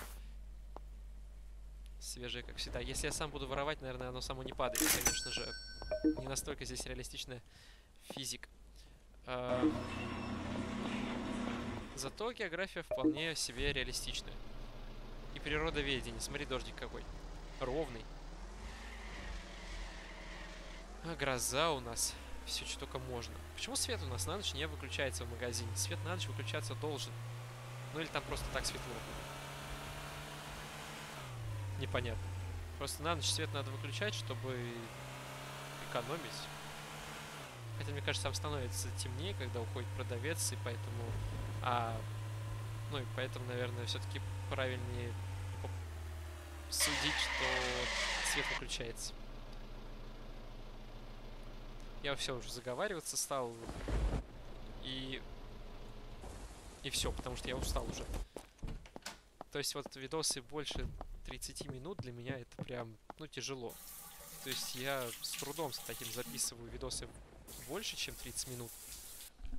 Свежее, как всегда. Если я сам буду воровать, наверное, оно само не падает. Конечно же, не настолько здесь реалистичная физика. Зато география вполне себе реалистичная. И природоведение. Смотри, дождик какой. Ровный. А гроза у нас. Все, что только можно. Почему свет у нас на ночь не выключается в магазине? Свет на ночь выключаться должен. Ну или там просто так светло. Непонятно. Просто на ночь свет надо выключать, чтобы экономить. Хотя, мне кажется, там становится темнее, когда уходит продавец, и поэтому... А, ну и поэтому, наверное, все-таки правильнее судить, что свет выключается. Я все уже заговариваться стал. И... И все, потому что я устал уже. То есть вот видосы больше тридцати минут для меня это прям, ну, тяжело. То есть я с трудом с таким записываю видосы больше, чем тридцать минут.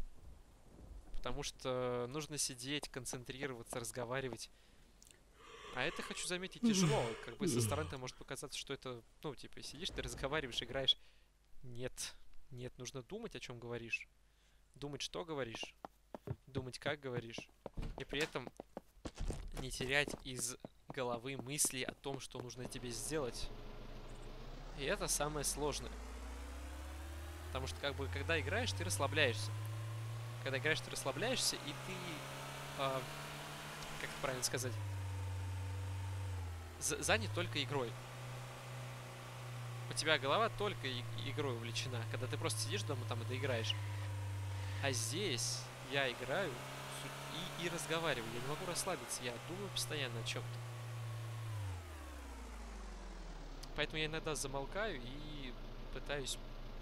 Потому что нужно сидеть, концентрироваться, разговаривать. А это, хочу заметить, тяжело. Как бы со стороны может показаться, что это, ну, типа, сидишь, ты разговариваешь, играешь. Нет. Нет, нужно думать, о чем говоришь. Думать, что говоришь. Думать, как говоришь. И при этом не терять из головы мысли о том, что нужно тебе сделать. И это самое сложное. Потому что, как бы, когда играешь, ты расслабляешься. Когда играешь, ты расслабляешься, и ты, э, как это правильно сказать, занят только игрой. У тебя голова только игрой увлечена. Когда ты просто сидишь дома там и доиграешь. А здесь я играю и, и разговариваю. Я не могу расслабиться. Я думаю постоянно о чем-то. Поэтому я иногда замолкаю и пытаюсь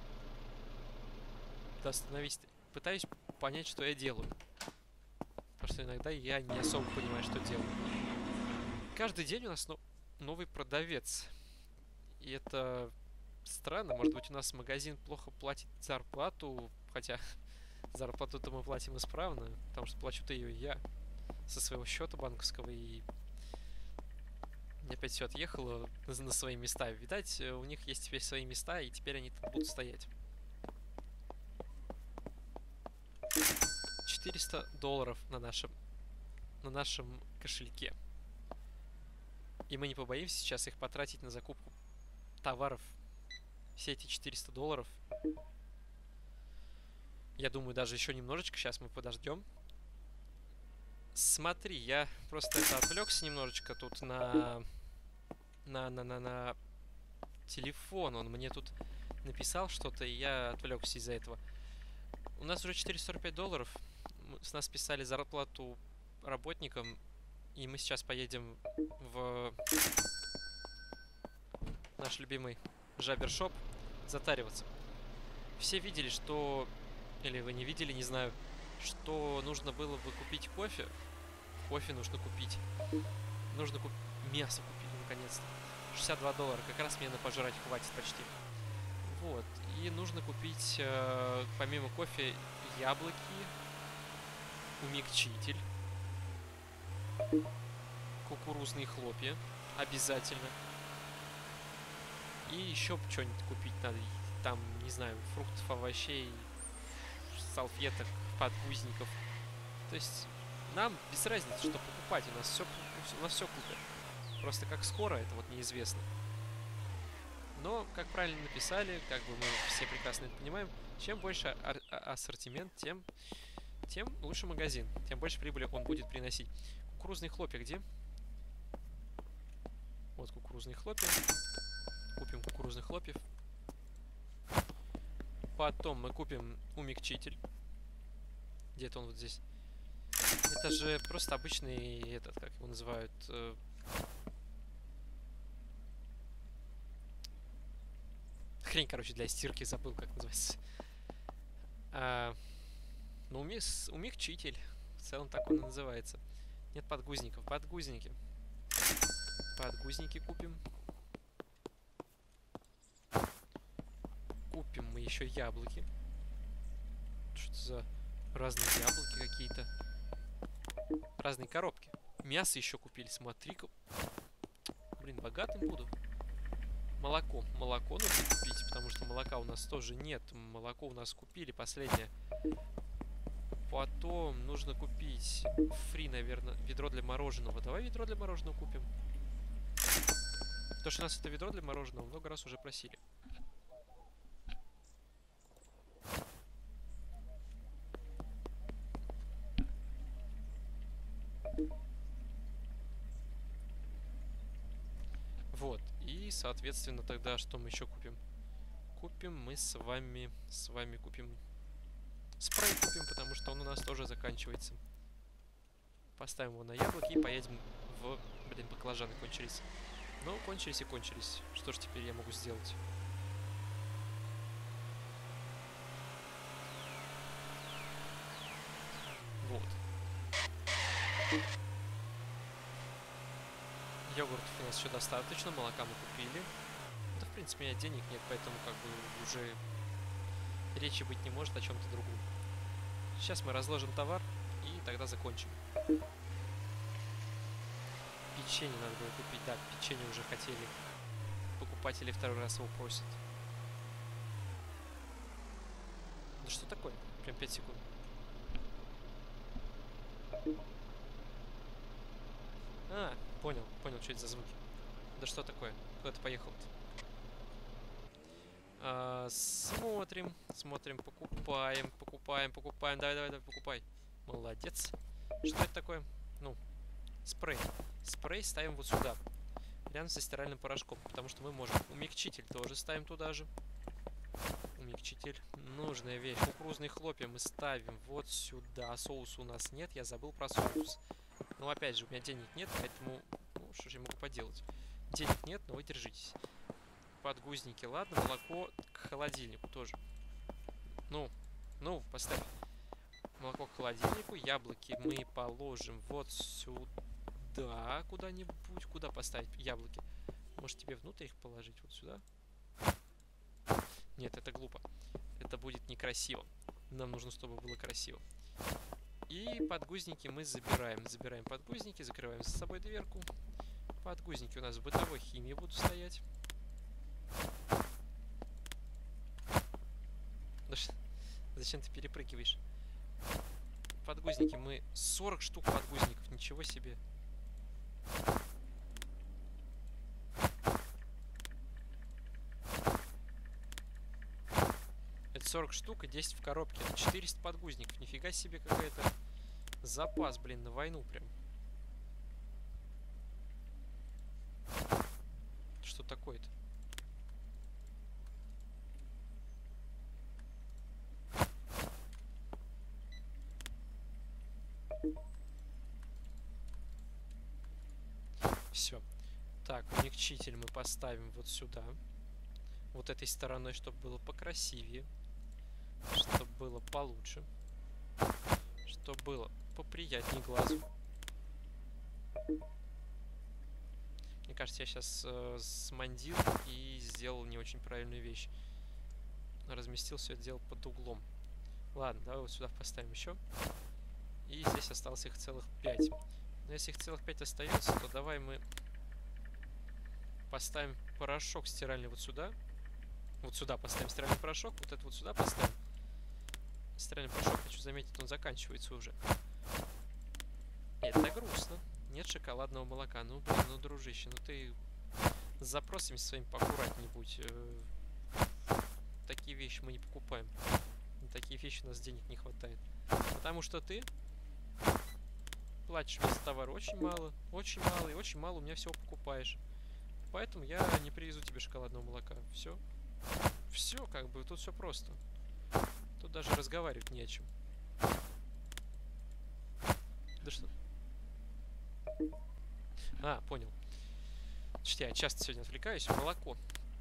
остановить, пытаюсь понять, что я делаю. Потому что иногда я не особо понимаю, что делаю. Каждый день у нас но- новый продавец. И это странно. Может быть, у нас магазин плохо платит зарплату. Хотя зарплату-то мы платим исправно. Потому что плачу-то ее я со своего счета банковского. И опять все отъехало на свои места. Видать, у них есть теперь свои места, и теперь они там будут стоять. четыреста долларов на нашем, на нашем кошельке. И мы не побоимся сейчас их потратить на закупку товаров. Все эти четыреста долларов. Я думаю, даже еще немножечко. Сейчас мы подождем. Смотри, я просто это отвлекся немножечко тут на... На, на, на, на телефон. Он мне тут написал что-то, и я отвлекся из-за этого. У нас уже четыреста сорок пять долларов. С нас списали зарплату работникам. И мы сейчас поедем в наш любимый Жабершоп затариваться. Все видели, что... Или вы не видели, не знаю. Что нужно было бы купить кофе. Кофе нужно купить. Нужно купить... Мясо купить, наконец-то. шестьдесят два доллара. Как раз мне на пожрать хватит почти. Вот. И нужно купить, э, помимо кофе, яблоки, умягчитель, кукурузные хлопья. Обязательно. И еще что-нибудь купить надо. Там, не знаю, фруктов, овощей, салфеток, подгузников. То есть нам без разницы, что покупать. У нас все, у нас все купят. Просто как скоро, это вот неизвестно. Но, как правильно написали, как бы мы все прекрасно это понимаем, чем больше ассортимент, тем, тем лучше магазин. Тем больше прибыли он будет приносить. Кукурузные хлопья где? Вот кукурузные хлопья. Купим кукурузных хлопьев. Потом мы купим умягчитель. Где-то он вот здесь. Это же просто обычный, этот, как его называют... Э... Хрень, короче, для стирки, забыл, как называется. А... Ну, умягчитель. В целом так он и называется. Нет подгузников. Подгузники. Подгузники купим. Купим мы еще яблоки. Что за разные яблоки какие-то? Разные коробки. Мясо еще купили, смотри-ка. Блин, богатым буду. Молоко. Молоко нужно купить, потому что молока у нас тоже нет. Молоко у нас купили, последнее. Потом нужно купить фри, наверное, ведро для мороженого. Давай ведро для мороженого купим. Потому что у нас это ведро для мороженого много раз уже просили. Вот. И, соответственно, тогда что мы еще купим? Купим мы с вами... С вами купим... Спрей купим, потому что он у нас тоже заканчивается. Поставим его на яблоки и поедем в... Блин, баклажаны кончились. Ну, кончились и кончились. Что ж теперь я могу сделать? Вот. Йогуртов у нас еще достаточно, молока мы купили. Да, в принципе, у меня денег нет, поэтому как бы уже речи быть не может о чем-то другом. Сейчас мы разложим товар и тогда закончим. печенье надо было купить. Да, печенье уже хотели. Покупатели второй раз его просят. Да что такое? Прям пять секунд. А, понял, понял, что это за звуки. Да что такое? Куда ты поехал-то? А, смотрим, смотрим, покупаем, покупаем, покупаем. Давай, давай, давай, покупай. Молодец. Что это такое? Ну, спрей. Спрей ставим вот сюда. Рядом со стиральным порошком. Потому что мы можем. Умягчитель тоже ставим туда же. Умягчитель. Нужная вещь. Кукурузные хлопья мы ставим вот сюда. Соуса у нас нет. Я забыл про соус. Но опять же, у меня денег нет, поэтому... Ну, что же я могу поделать? Денег нет, но вы держитесь. Подгузники, ладно. Молоко к холодильнику тоже. Ну, ну, поставь. Молоко к холодильнику. Яблоки мы положим вот сюда. Куда-нибудь. Куда поставить яблоки? Может, тебе внутрь их положить? Вот сюда? Нет, это глупо. Это будет некрасиво. Нам нужно, чтобы было красиво. И подгузники мы забираем. Забираем подгузники, закрываем за собой дверку. Подгузники у нас в бытовой химии будут стоять. Да что? Зачем ты перепрыгиваешь? Подгузники мы... сорок штук подгузников, ничего себе. Это сорок штук и десять в коробке. Это четыреста подгузников. Нифига себе какая-то запас, блин, на войну прям. Что такое-то? Все. Так, умягчитель мы поставим вот сюда. Вот этой стороной, чтобы было покрасивее. Чтобы было получше. Чтобы было поприятнее глазу. Мне кажется, я сейчас э, смандил и сделал не очень правильную вещь. Разместил все это дело под углом. Ладно, давай вот сюда поставим еще. И здесь осталось их целых пять. Но если их целых пять остается, то давай мы поставим порошок стиральный вот сюда. Вот сюда поставим стиральный порошок. Вот это вот сюда поставим. Стиральный порошок, хочу заметить, он заканчивается уже. Это грустно. Нет шоколадного молока. Ну, блин, ну, дружище, ну ты с запросами своими поаккуратней будь. Такие вещи мы не покупаем. На такие вещи у нас денег не хватает. Потому что ты платишь мне за товар очень мало, очень мало и очень мало у меня всего покупаешь. Поэтому я не привезу тебе шоколадного молока. Все. Все, как бы, тут все просто. Тут даже разговаривать не о чем. Да что? А, понял. Значит, я часто сегодня отвлекаюсь. Молоко.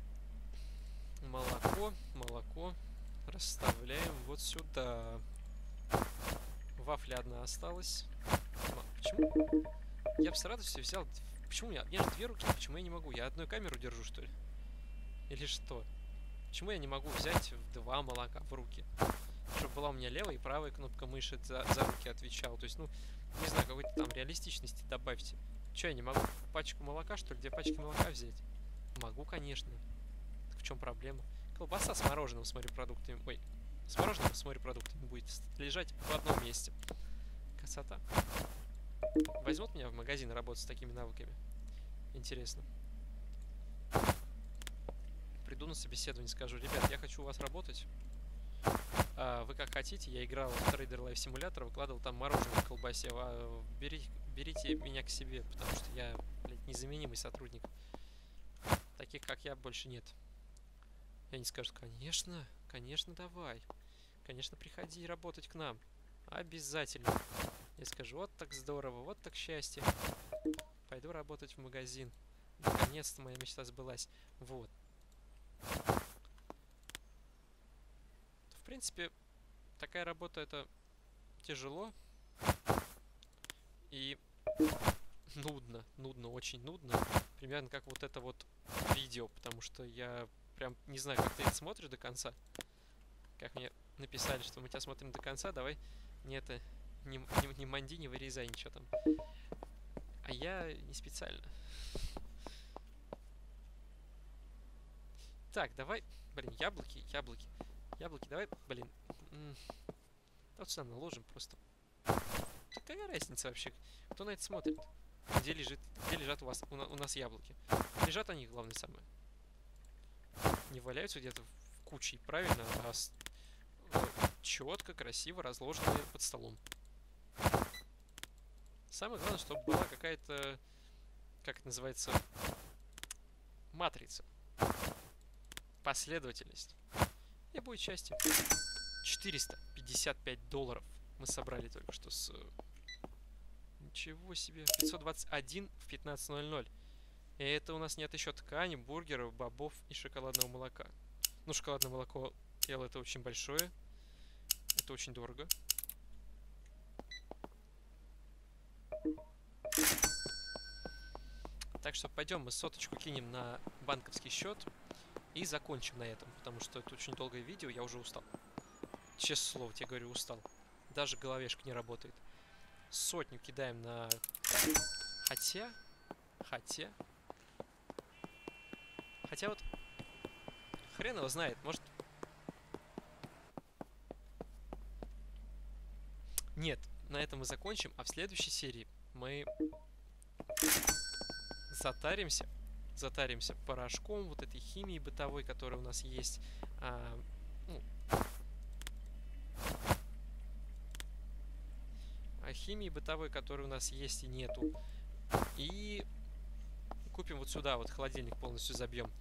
Молоко, молоко. Расставляем вот сюда. Вафля одна осталась. Почему? Я бы с радостью взял... Почему я? Я же две руки, почему я не могу? Я одну камеру держу, что ли? Или что? Почему я не могу взять два молока в руки? Чтобы была у меня левая и правая кнопка мыши за, за руки отвечала. То есть, ну, не знаю, какой-то там реалистичности добавьте. Че, я не могу пачку молока, что ли? Две пачки молока взять? Могу, конечно. Так в чем проблема? Колбаса с мороженым, с морепродуктами. Ой, с мороженым, с морепродуктами будет лежать в одном месте. Красота. Возьмут меня в магазин работать с такими навыками? Интересно. Приду на собеседование, скажу: ребят, я хочу у вас работать. А, вы как хотите, я играл в Trader Life Simulator, выкладывал там мороженое в колбасе. А, бери, берите меня к себе, потому что я, блядь, незаменимый сотрудник. Таких, как я, больше нет. И они скажут: конечно, конечно, давай. Конечно, приходи работать к нам. Обязательно. Я скажу: вот так здорово, вот так счастье. Пойду работать в магазин. Наконец-то моя мечта сбылась. Вот. В принципе, такая работа — это тяжело. И нудно. Нудно, очень нудно. Примерно как вот это вот видео. Потому что я прям не знаю, как ты это смотришь до конца. Как мне написали, что мы тебя смотрим до конца. Давай не это... Не, не, не манди, не вырезай ничего там. А я не специально. Так, давай... Блин, яблоки, яблоки. Яблоки, давай, блин. Вот сюда наложим просто. Какая разница вообще? Кто на это смотрит? Где лежит, где лежат у вас, у, у нас яблоки? Лежат они, главное, самое. Не валяются где-то в куче, правильно, а с, э, четко, красиво разложены под столом. Самое главное, чтобы была какая-то, как это называется, матрица. Последовательность. И будет счастье. четыреста пятьдесят пять долларов мы собрали только что с... Ничего себе. пятьсот двадцать один в пятнадцать ноль ноль. И это у нас нет еще ткани, бургеров, бобов и шоколадного молока. Ну, шоколадное молоко, Эл, это очень большое. Это очень дорого. Так что пойдем мы соточку кинем на банковский счет и закончим на этом, потому что это очень долгое видео, я уже устал. Честное слово, тебе говорю, устал. Даже головешка не работает. Сотню кидаем на... Хотя... Хотя... Хотя вот... Хрен его знает, может... Нет, на этом мы закончим, а в следующей серии мы... Затаримся. Затаримся порошком, вот этой химией бытовой, которая у нас есть. А, ну, а химии бытовой, которой у нас есть и нету. И купим вот сюда, вот холодильник полностью забьем.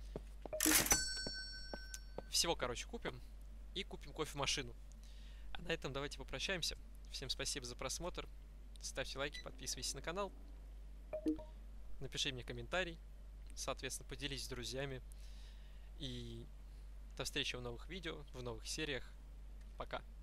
Всего, короче, купим. И купим кофемашину. А на этом давайте попрощаемся. Всем спасибо за просмотр. Ставьте лайки, подписывайтесь на канал. Напиши мне комментарий. Соответственно, поделитесь с друзьями. И до встречи в новых видео, в новых сериях. Пока.